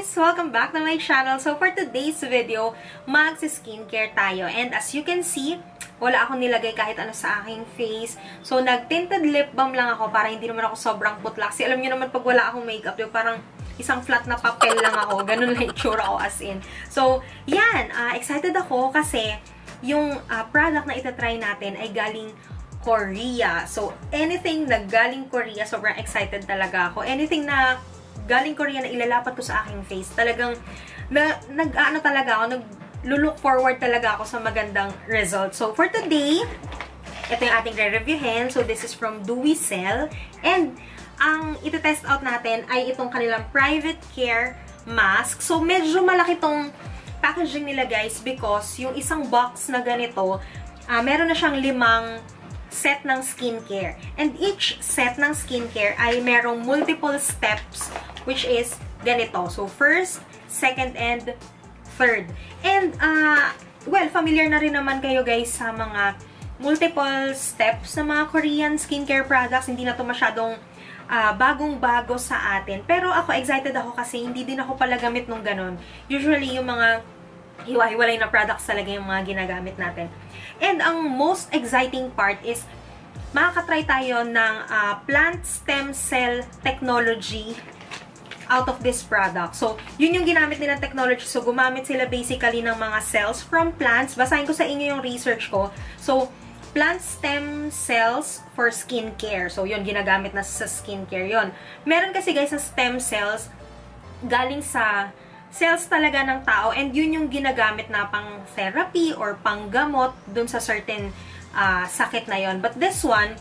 guys! Welcome back to my channel. So for today's video, mag-skincare tayo. And as you can see, wala akong nilagay kahit ano sa aking face. So nag-tinted lip balm lang ako para hindi naman ako sobrang putla. Kasi alam niyo naman pag wala akong makeup, yung parang isang flat na papel lang ako. Ganun lang yung tsura ko as in. So yan, excited ako kasi yung product na itatry natin ay galing Korea. So anything na galing Korea, sobrang excited talaga ako. Anything na galing Korea na ilalapat ko sa aking face, talagang nag-ano talaga ako, nag-look forward talaga ako sa magandang result. So, for today, ito yung ating re-reviewin. So, this is from Dewy Cell. And, ang iti-test out natin ay itong kanilang Private Care Mask. So, medyo malaki tong packaging nila, guys, because yung isang box na ganito, meron na siyang 5 set ng skincare. And each set ng skincare ay merong multiple steps, which is ganito. So, first, second, and third. And, well, familiar na rin naman kayo guys sa mga multiple steps sa mga Korean skincare products. Hindi na to masyadong bagong-bago sa atin. Pero ako, excited ako kasi hindi din ako pala gamit nung ganun. Usually, yung mga hiwa-hiwalay na products talaga yung mga ginagamit natin. And ang most exciting part is makakatry tayo ng plant stem cell technology out of this product. So, yun yung ginamit nilang technology. So, gumamit sila basically ng mga cells from plants. Basahin ko sa inyo yung research ko. So, plant stem cells for skincare. So, yun, ginagamit na sa skincare yun. Meron kasi guys sa stem cells galing sa cells talaga ng tao, and yun yung ginagamit na pang therapy or pang gamot dun sa certain sakit na yon. But this one,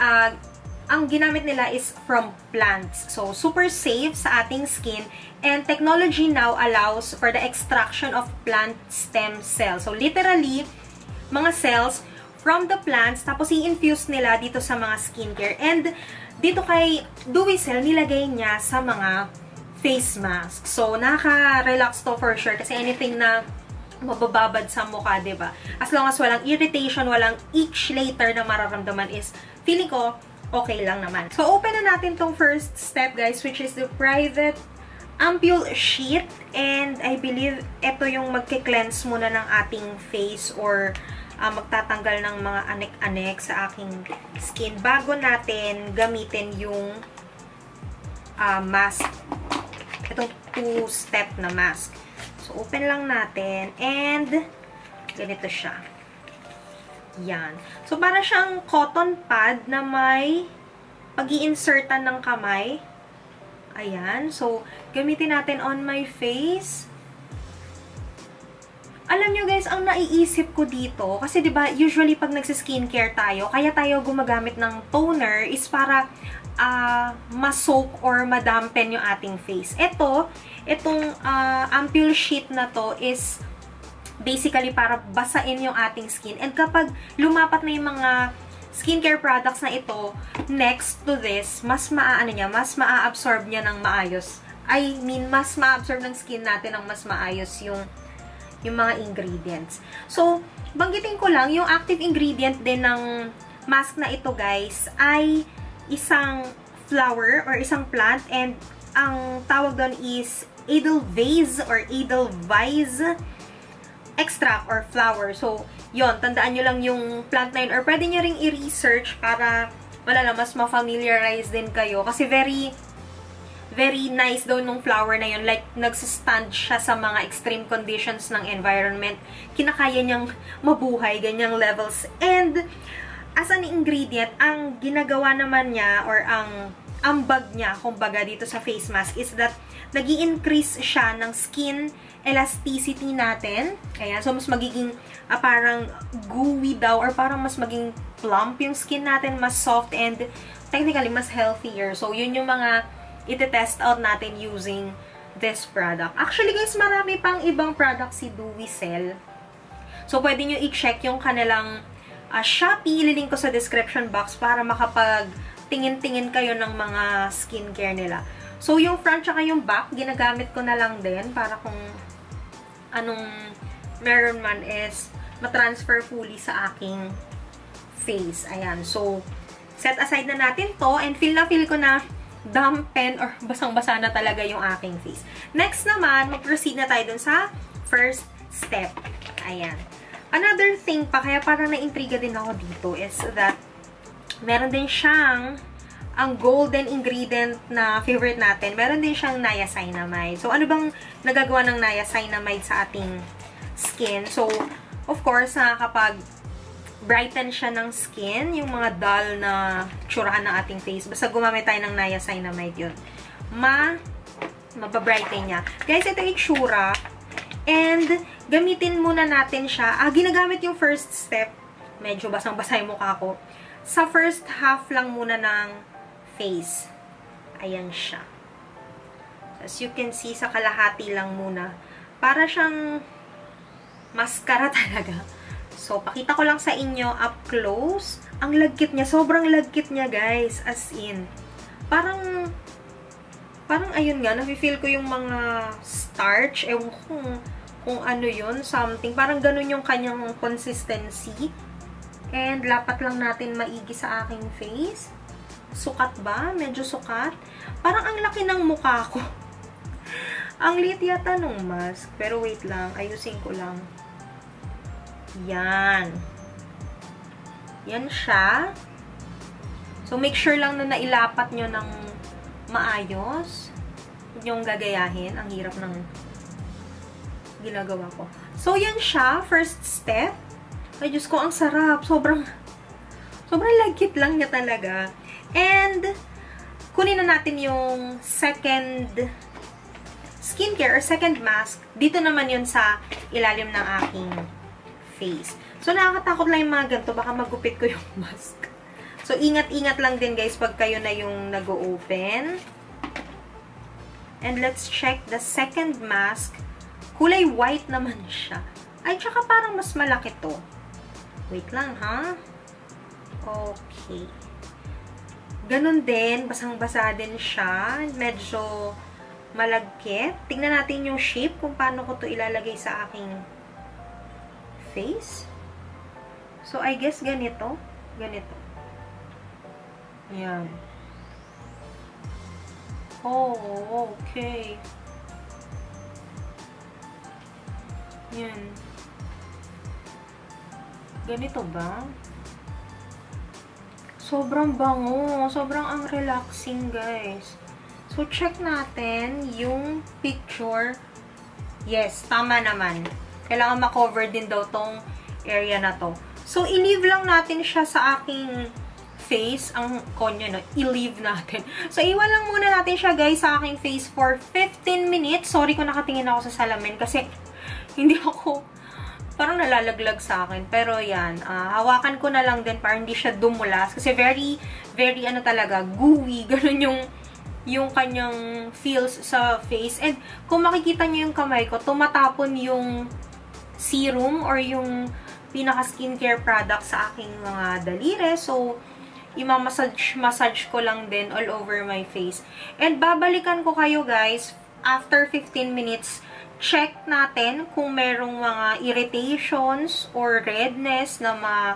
ang ginamit nila is from plants. So, super safe sa ating skin, and technology now allows for the extraction of plant stem cells. So, literally, mga cells from the plants, tapos i-infuse nila dito sa mga skincare. And dito kay Dewy Cell, nilagay niya sa mga face mask. So, nakaka-relax to for sure. Kasi anything na mabababad sa mukha, diba? As long as walang irritation, walang itch later na mararamdaman is, feeling ko, okay lang naman. So, open na natin tong first step, guys, which is the Private Ampule Sheet. And I believe, ito yung magki-cleanse muna ng ating face or magtatanggal ng mga anek-anek sa aking skin bago natin gamitin yung mask. Itong 2-step na mask. So, open lang natin. And, ganito siya. Yan. So, para siyang cotton pad na may pag-i-insertan ng kamay. Ayan. So, gamitin natin on my face. Alam nyo guys, ang naiisip ko dito, kasi diba, usually pag nagsiskincare tayo, kaya tayo gumagamit ng toner is para ma-soak or madampen yung ating face. Itong ampule sheet na to is basically para basain yung ating skin. And kapag lumapat na yung mga skincare products na ito, next to this, mas mas maa-absorb niya ng maayos. I mean, mas maa-absorb ng skin natin ng mas maayos yung mga ingredients. So, banggitin ko lang, yung active ingredient din ng mask na ito guys, ay isang flower or isang plant, and ang tawag doon is Edelweiss or Edelweiss extract or flower. So, yon, tandaan nyo lang yung plant na yun, or pwede nyo ring i-research para wala na, mas ma-familiarize din kayo. Kasi very nice daw nung flower na yun. Like, nagsistand siya sa mga extreme conditions ng environment. Kinakaya niyang mabuhay, ganyang levels. And, as an ingredient, ang ginagawa naman niya, or ang ambag niya, kumbaga, dito sa face mask, is that nag-i-increase siya ng skin elasticity natin. Ayan, so mas magiging parang gooey daw, or parang mas maging plump yung skin natin, mas soft, and technically, mas healthier. So, yun yung mga iti-test out natin using this product. Actually, guys, marami pang ibang product si Dewy Cell. So, pwede nyo i-check yung kanilang Shopee, ililink ko sa description box para makapag-tingin-tingin kayo ng mga skincare nila. So, yung front tsaka yung back, ginagamit ko na lang din para kung anong meron man is matransfer fully sa aking face. Ayan. So, set aside na natin to, and feel ko na dampen or basang-basa na talaga yung aking face. Next naman, mag-proceed na tayo dun sa first step. Ayan. Another thing pa, kaya parang na-intriga din ako dito is that meron din siyang ang golden ingredient na favorite natin. Meron din siyang niacinamide. So, ano bang nagagawa ng niacinamide sa ating skin? So, of course, nakakapag brighten siya ng skin, yung mga dull na tsurahan ng ating face. Basta gumamit tayo ng niacinamide yun. Mababrighten niya. Guys, ito yung itsura. And, gamitin muna natin siya. Ginagamit yung first step. Medyo basang-basa yung mukha ko. Sa first half lang muna ng face. Ayan siya. As you can see, sa kalahati lang muna. Para siyang mascara talaga. So, pakita ko lang sa inyo up close. Ang lagkit niya. Sobrang lagkit niya, guys. As in. Parang ayun nga, nafe-feel ko yung mga starch. Ewan ko kung ano yun. Something. Parang ganun yung kanyang consistency. And, lapat lang natin maigi sa aking face. Sukat ba? Medyo sukat. Parang ang laki ng mukha ko. Ang liit yata nung mask. Pero wait lang. Ayusin ko lang. Yan. Yan siya. So, make sure lang na nailapat nyo ng maayos. Huwag nyong gagayahin. Ang hirap ng ginagawa ko. So, yan siya. First step. Ay, Diyos ko, ang sarap. Sobrang lagkit lang niya talaga. And, kunin na natin yung second skincare or second mask. Dito naman yun sa ilalim ng aking face. So, nakakatakot lang yung mga ganito. Baka magupit ko yung mask. So, ingat-ingat lang din guys pag kayo na yung nag-open. And let's check the second mask. Kulay white naman siya. Ay, tsaka parang mas malaki to. Wait lang, ha? Okay. Ganun din. Basang-basa din siya. Medyo malagkit. Tingnan natin yung shape kung paano ko to ilalagay sa aking face. So, I guess ganito. Ganito. Ayan. Oh, okay. Yan. Ganito ba? Sobrang bango. Sobrang ang relaxing, guys. So, check natin yung picture. Yes, tama naman. Kailangan ma-cover din daw tong area na to. So, i-leave lang natin siya sa aking face. Ang konyo, no? I-leave natin. So, iwan lang muna natin siya, guys, sa aking face for 15 minutes. Sorry kung nakatingin ako sa salamin kasi hindi ako parang nalalaglag sa akin. Pero, yan. Hawakan ko na lang din para hindi siya dumulas. Kasi very, very, ano talaga, gooey. Ganun yung kanyang feels sa face. And, kung makikita niyo yung kamay ko, tumatapon yung serum or yung pinaka-skincare product sa aking mga daliri. So, i-massage ko lang din all over my face. And, babalikan ko kayo, guys, after 15 minutes. Check natin kung merong mga irritations or redness na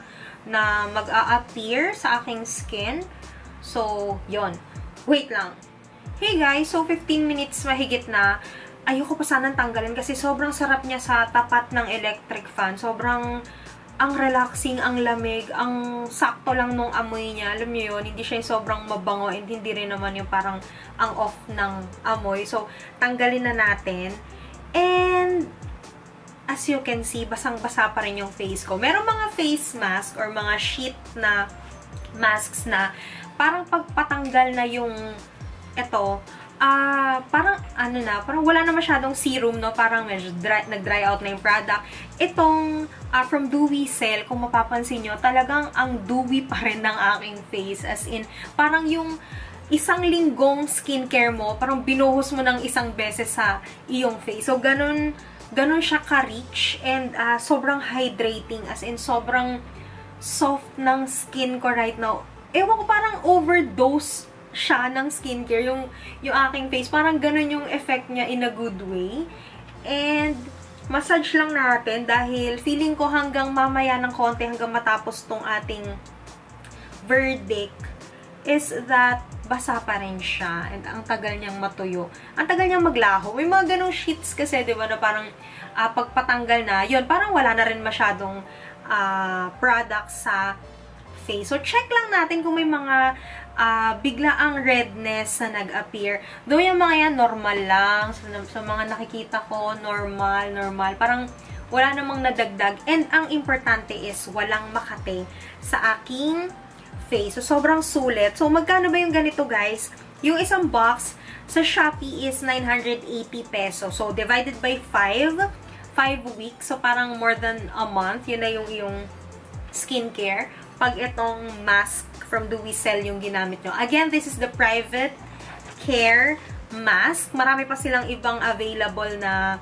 mag-a-appear sa aking skin. So, yon. Wait lang. Hey, guys. So, 15 minutes mahigit na. Ayoko pa sanang tanggalin kasi sobrang sarap niya sa tapat ng electric fan. Sobrang ang relaxing, ang lamig, ang sakto lang nung amoy niya. Alam niyo yun, hindi siya yung sobrang mabango and hindi rin naman yung parang ang off ng amoy. So, tanggalin na natin. And, as you can see, basang-basa pa rin yung face ko. Merong mga face mask or mga sheet na masks na parang pagpatanggal na yung ito, parang ano na, parang wala na masyadong serum, no? Parang medyo nag-dry out na yung product. Itong from Dewy Cell, kung mapapansin nyo, talagang ang dewy pa rin ng aking face. As in, parang yung isang linggong skincare mo, parang binuhos mo ng isang beses sa iyong face. So, ganun siya ka-rich and sobrang hydrating. As in, sobrang soft ng skin ko right now. Ewan ko, parang overdose siya ng skincare, yung aking face. Parang ganun yung effect niya in a good way. And, massage lang natin dahil feeling ko hanggang mamaya ng konti, hanggang matapos tong ating verdict, is that basa pa rin siya. And ang tagal niyang matuyo. Ang tagal niyang maglaho. May mga ganong sheets kasi, di ba, na parang pagpatanggal na, yun, parang wala na rin masyadong product sa face. So, check lang natin kung may mga biglaang redness na nag-appear. Though yung mga yan, normal lang. Sa mga nakikita ko, normal. Parang wala namang nadagdag. And ang importante is, walang makate sa aking face. So, sobrang sulit. So, magkano ba yung ganito, guys? Yung isang box sa Shopee is 980 pesos. So, divided by 5 weeks. So, parang more than a month. Yun na yung iyong skincare. Pag itong mask from Duicel yung ginamit nyo. Again, this is the Private Care Mask. Marami pa silang ibang available na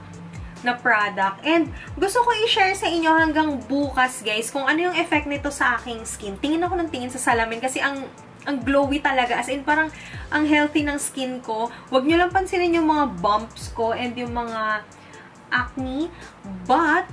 product. And gusto ko i-share sa inyo hanggang bukas, guys, kung ano yung effect nito sa aking skin. Tingin ako ng tingin sa salamin kasi ang glowy talaga. As in, parang ang healthy ng skin ko. Huwag nyo lang pansinin yung mga bumps ko and yung mga acne. But,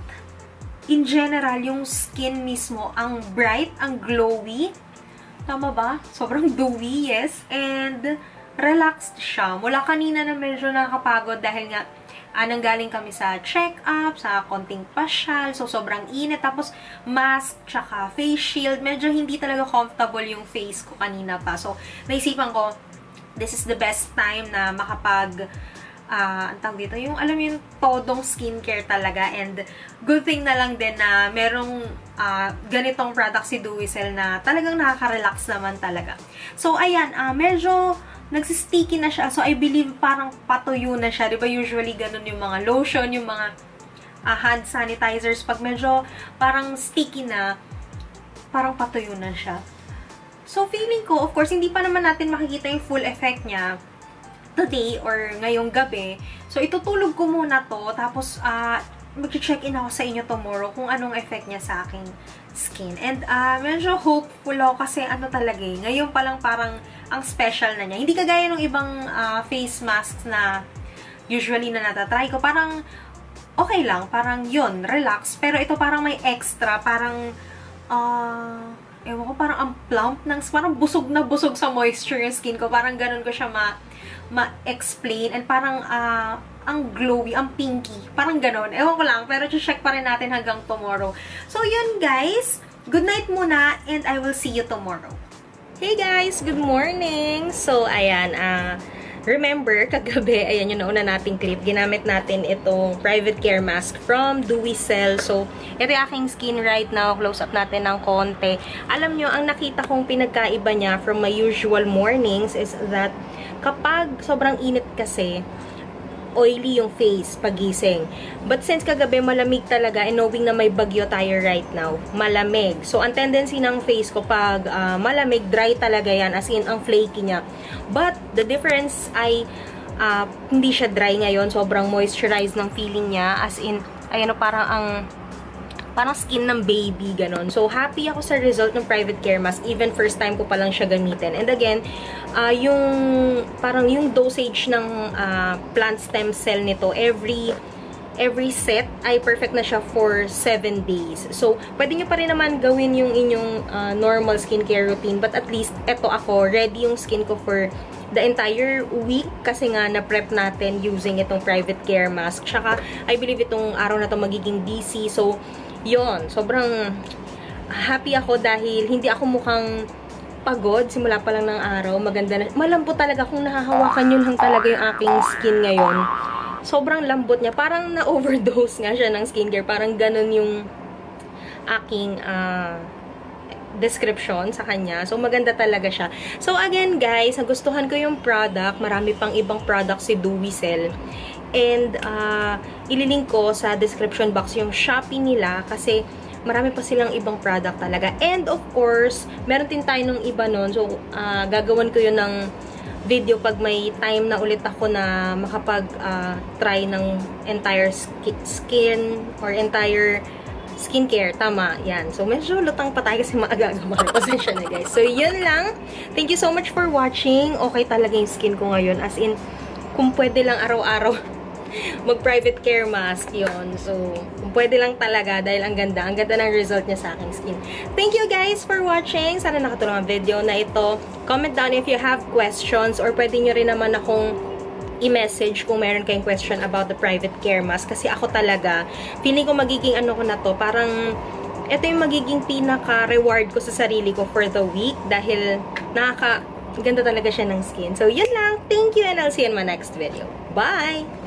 in general, yung skin mismo, ang bright, ang glowy. Tama ba? Sobrang dewy, yes. And, relaxed siya. Mula kanina na medyo nakakapagod dahil nga nanggaling kami sa check-up, sa konting pasyal, so sobrang init. Tapos, mask, tsaka face shield. Medyo hindi talaga comfortable yung face ko kanina pa. So, naisipan ko, this is the best time na makapag, ang tawag dito, yung alam yung todong skincare talaga. And, good thing na lang din na merong ganitong product si Duicel na talagang nakaka-relax naman talaga. So, ayan, medyo nagsisticky na siya. So, I believe parang patuyo na siya. Diba usually ganun yung mga lotion, yung mga hand sanitizers. Pag medyo parang sticky na, parang patuyo na siya. So, feeling ko, of course, hindi pa naman natin makikita yung full effect niya today or ngayong gabi. So, itutulog ko muna to. Tapos, mag-check-in ako sa inyo tomorrow kung anong effect niya sa aking skin. And, medyo hopeful ako kasi ano talaga eh. Ngayon pa lang parang ang special na niya. Hindi kagaya ng ibang face masks na usually na natatry ko. Parang okay lang. Parang yun, relax. Pero ito parang may extra. Parang, ewan ko, parang ang plump. Parang busog na busog sa moisture yung skin ko. Parang ganun ko siya ma-explain. And parang, ang glowy, ang pinky. Parang ganun. Ewan ko lang. Pero check pa rin natin hanggang tomorrow. So, yun guys. Good night muna. And I will see you tomorrow. Hey guys! Good morning! So, ayan, remember, kagabi, ayan yung nauna nating clip, ginamit natin itong Private Care Mask from Duicel. So, ito yung aking skin right now. Close up natin ng konti. Alam nyo, ang nakita kong pinagkaiba niya from my usual mornings is that kapag sobrang init kasi, oily yung face pagising. But since kagabi malamig talaga and knowing na may bagyo tayo right now, malamig. So, ang tendency ng face ko pag malamig, dry talaga yan. As in, ang flaky niya. But, the difference ay hindi siya dry ngayon. Sobrang moisturized ng feeling niya. As in, ayan o, parang skin ng baby, ganon. So, happy ako sa result ng Private Care Mask. Even first time ko pa lang siya gamitin. And again, yung dosage ng plant stem cell nito, every set ay perfect na siya for 7 days. So, pwede nyo pa rin naman gawin yung inyong normal skincare routine. But at least, eto ako, ready yung skin ko for the entire week kasi nga na-prep natin using itong Private Care Mask. Tsaka, I believe itong araw na to magiging busy. So, yon, sobrang happy ako dahil hindi ako mukhang pagod simula pa lang ng araw. Maganda na. Malambot talaga kung nahahawakan yun lang talaga yung aking skin ngayon. Sobrang lambot niya. Parang na-overdose nga siya ng skincare. Parang ganun yung aking description sa kanya. So, maganda talaga siya. So, again guys, nagustuhan ko yung product. Marami pang ibang product si Duicel. And, ililink ko sa description box yung Shopee nila kasi marami pa silang ibang product talaga. And, of course, meron din tayo nung iba nun. So, gagawan ko yun ng video pag may time na ulit ako na makapag-try ng entire skin or entire skincare. Tama, yan. So, medyo lutang pa tayo kasi maaga-aga Pasensya na, guys. So, yun lang. Thank you so much for watching. Okay talaga yung skin ko ngayon. As in, kung pwede lang araw-araw mag-private care mask yon. So, pwede lang talaga dahil ang ganda ng result niya sa aking skin. Thank you guys for watching. Sana nakatulong ang video na ito. Comment down if you have questions or pwede nyo rin naman akong i-message kung meron kayong question about the private care mask. Kasi ako talaga, feeling ko magiging ano ko na to, parang ito yung magiging pinaka-reward ko sa sarili ko for the week dahil ganda talaga siya ng skin. So, yun lang. Thank you and I'll see you in my next video. Bye!